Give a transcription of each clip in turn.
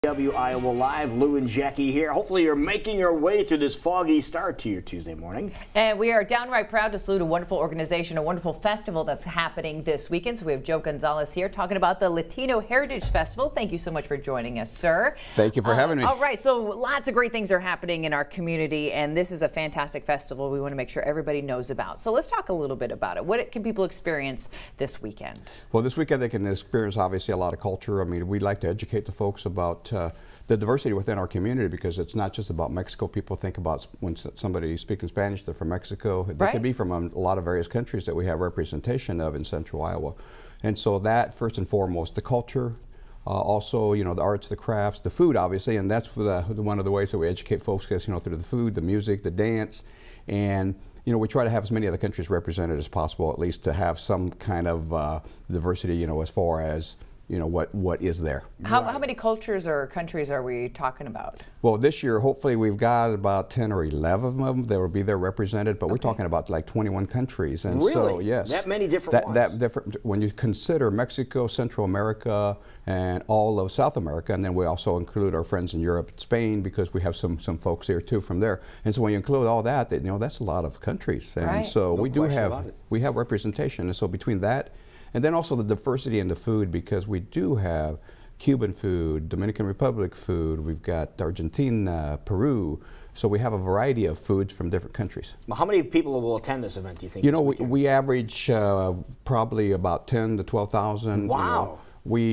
Iowa Live, Lou and Jackie here. Hopefully you're making your way through this foggy start to your Tuesday morning. And we are downright proud to salute a wonderful organization, a wonderful festival that's happening this weekend. So we have Joe Gonzalez here talking about the Latino Heritage Festival. Thank you so much for joining us, sir. Thank you for having me. All right, so lots of great things are happening in our community, and this is a fantastic festival we want to make sure everybody knows about. So let's talk a little bit about it. What can people experience this weekend? Well, this weekend they can experience obviously a lot of culture. I mean, we like to educate the folks about the diversity within our community, because it's not just about Mexico. People think about when somebody speaking Spanish, they're from Mexico. They could be from a lot of various countries that we have representation of in central Iowa. And so that, first and foremost, the culture, also, you know, the arts, the crafts, the food, obviously, and that's one of the ways that we educate folks, is, you know, through the food, the music, the dance, and you know, we try to have as many of the countries represented as possible, at least to have some kind of diversity, you know, as far as, you know, what is there. How many cultures or countries are we talking about? Well, this year, hopefully, we've got about 10 or 11 of them that will be there represented, but we're talking about like 21 countries. And really? So, yes. That many different ones? That different, when you consider Mexico, Central America, and all of South America, and then we also include our friends in Europe and Spain, because we have some folks here too from there. And so when you include all that, you know, that's a lot of countries. And so we have representation. And so between that, and then also the diversity in the food, because we do have Cuban food, Dominican Republic food, we've got Argentina, Peru, so we have a variety of foods from different countries. Well, how many people will attend this event, do you think? You know, we average probably about 10 to 12,000. Wow. You know.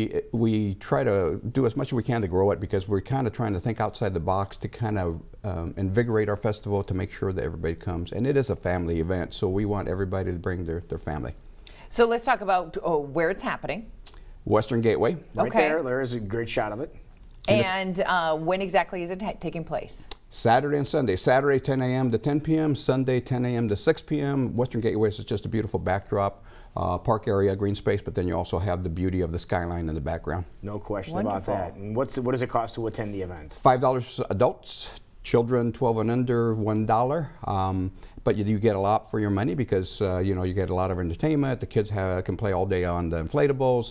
We try to do as much as we can to grow it, because we're kind of trying to think outside the box to kind of invigorate our festival, to make sure that everybody comes. And it is a family event, so we want everybody to bring their family. So let's talk about where it's happening. Western Gateway. Right there. There's a great shot of it. And when exactly is it taking place? Saturday and Sunday. Saturday 10 a.m. to 10 p.m. Sunday 10 a.m. to 6 p.m. Western Gateway is just a beautiful backdrop, park area, green space, but then you also have the beauty of the skyline in the background. No question about that. And what does it cost to attend the event? $5 adults, children 12 and under $1. But you do get a lot for your money, because you know, you get a lot of entertainment. The kids can play all day on the inflatables.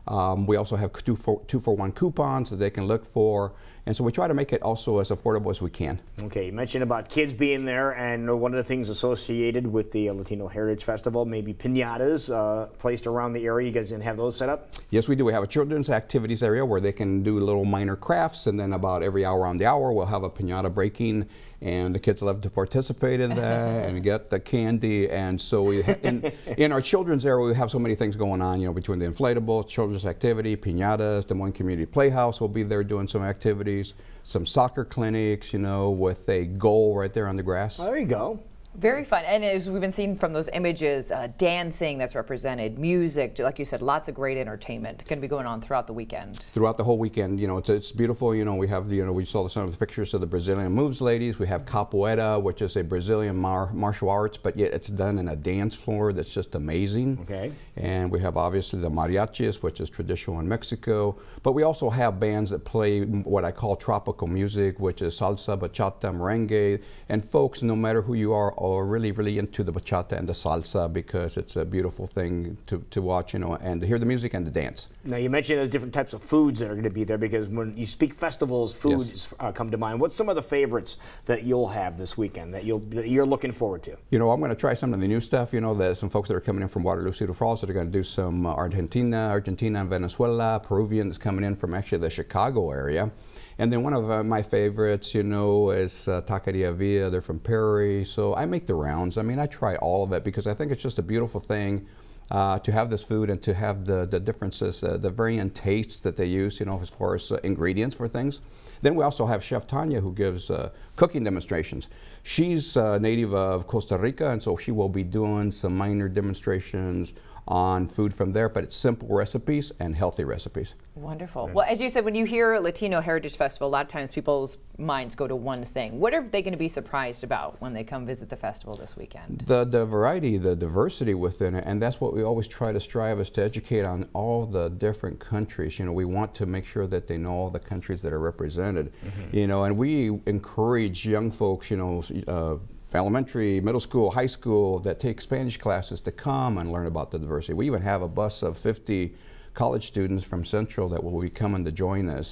We also have two for one coupons that they can look for, and so we try to make it also as affordable as we can. Okay, you mentioned about kids being there, and one of the things associated with the Latino Heritage Festival, maybe piñatas placed around the area. You guys didn't have those set up? Yes, we do. We have a children's activities area where they can do little minor crafts, and then about every hour on the hour we'll have a piñata breaking, and the kids love to participate in that and get the candy. And so we in our children's area, we have so many things going on, you know, between the inflatables, children's activity, piñatas, Des Moines Community Playhouse will be there doing some activities, some soccer clinics, you know, with a goal right there on the grass. There you go. Very fun. And as we've been seeing from those images, dancing that's represented, music, like you said, lots of great entertainment going to be going on throughout the weekend. Throughout the whole weekend, you know, it's beautiful. You know, we have, you know, we saw some of the pictures of the Brazilian moves ladies. We have capoeira, which is a Brazilian martial arts, but yet it's done in a dance floor that's just amazing. Okay. And we have obviously the mariachis, which is traditional in Mexico. But we also have bands that play what I call tropical music, which is salsa, bachata, merengue. And folks, no matter who you are really, really into the bachata and the salsa, because it's a beautiful thing to watch, you know, and to hear the music and the dance. Now, you mentioned the different types of foods that are going to be there, because when you speak festivals, foods come to mind. What's some of the favorites that you'll have this weekend that you're looking forward to? You know, I'm going to try some of the new stuff. You know, there's some folks that are coming in from Waterloo, Cedar Falls, that are going to do some Argentina and Venezuela, Peruvians coming in from actually the Chicago area. And then one of my favorites, you know, is Taqueria Villa. They're from Perry. So I make the rounds. I mean, I try all of it, because I think it's just a beautiful thing to have this food and to have the differences, the varying tastes that they use, you know, as far as ingredients for things. Then we also have Chef Tanya, who gives cooking demonstrations. She's native of Costa Rica, and so she will be doing some minor demonstrations on food from there, but it's simple recipes and healthy recipes. Wonderful. Well, as you said, when you hear Latino Heritage Festival, a lot of times people's minds go to one thing. What are they going to be surprised about when they come visit the festival this weekend? The variety, the diversity within it, and that's what we always try to strive, is to educate on all the different countries. You know, we want to make sure that they know all the countries that are represented. You know, and we encourage young folks, you know, elementary, middle school, high school, that take Spanish classes to come and learn about the diversity. We even have a bus of 50 college students from Central that will be coming to join us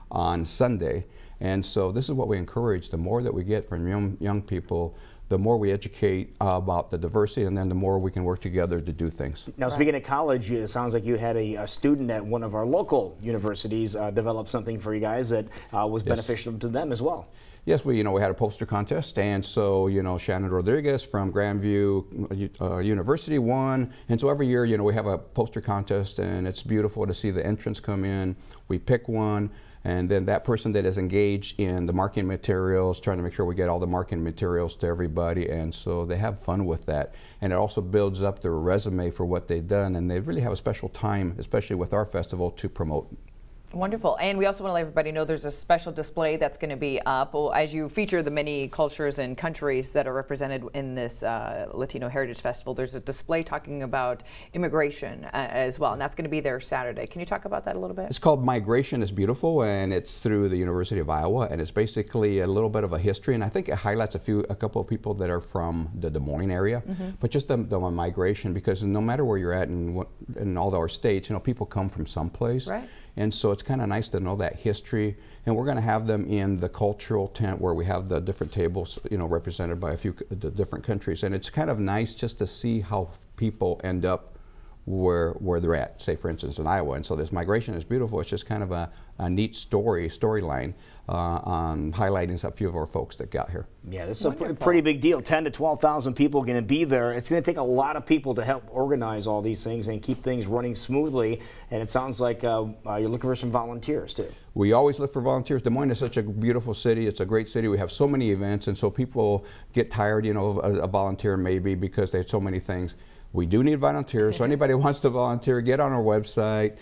on Sunday. And so this is what we encourage. The more that we get from young people, the more we educate about the diversity, and then the more we can work together to do things. Now, speaking of college, it sounds like you had a student at one of our local universities develop something for you guys that was beneficial to them as well. Yes, we had a poster contest, and so Shannon Rodriguez from Grandview University won, and so every year we have a poster contest, and it's beautiful to see the entrants come in. We pick one, and then that person that is engaged in the marketing materials, trying to make sure we get all the marketing materials to everybody, and so they have fun with that, and it also builds up their resume for what they've done, and they really have a special time, especially with our festival, to promote. Wonderful. And we also want to let everybody know there's a special display that's going to be up as you feature the many cultures and countries that are represented in this Latino Heritage Festival. There's a display talking about immigration as well, and that's going to be there Saturday. Can you talk about that a little bit? It's called Migration is Beautiful, and it's through the University of Iowa, and it's basically a little bit of a history, and I think it highlights a couple of people that are from the Des Moines area, but just the migration, because no matter where you're at in all our states, people come from someplace. Right. And so it's kind of nice to know that history, and we're going to have them in the cultural tent where we have the different tables, represented by a few the different countries, and it's kind of nice just to see how people end up where they're at, say for instance in Iowa. And so this Migration is Beautiful. It's just kind of a neat storyline on highlighting a few of our folks that got here. Yeah, this is a pretty big deal. 10 to 12,000 people going to be there. It's going to take a lot of people to help organize all these things and keep things running smoothly. And it sounds like you're looking for some volunteers too. We always look for volunteers. Des Moines is such a beautiful city. It's a great city. We have so many events, and so people get tired, of a volunteer maybe because they have so many things. We do need volunteers, so anybody who wants to volunteer, get on our website,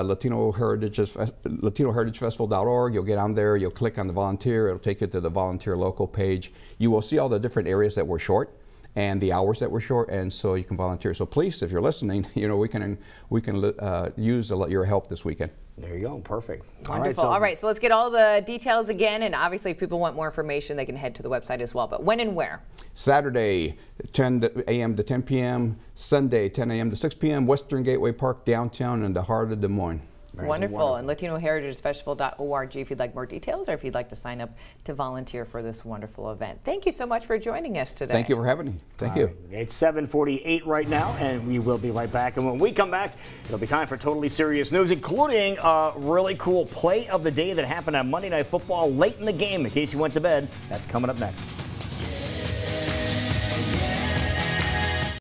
LatinoHeritageFestival.org. You'll get on there, you'll click on the volunteer, it'll take you to the volunteer local page. You will see all the different areas that we're short and the hours that we're short, and so you can volunteer. So please, if you're listening, we can use your help this weekend. There you go, perfect. Wonderful. All right, so let's get all the details again, and obviously if people want more information, they can head to the website as well. But when and where? Saturday, 10 a.m. to 10 p.m., Sunday, 10 a.m. to 6 p.m., Western Gateway Park, downtown in the heart of Des Moines. Wonderful. And LatinoHeritageFestival.org if you'd like more details or if you'd like to sign up to volunteer for this wonderful event. Thank you so much for joining us today. Thank you for having me. Thank you. It's 7:48 right now, and we will be right back. And when we come back, it'll be time for Totally Serious News, including a really cool play of the day that happened on Monday Night Football late in the game. In case you went to bed, that's coming up next.